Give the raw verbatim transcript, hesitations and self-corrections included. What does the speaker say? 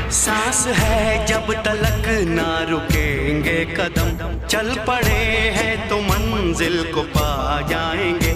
सांस है जब तलक ना रुकेंगे कदम, चल पड़े हैं तो मंजिल को पा जाएंगे।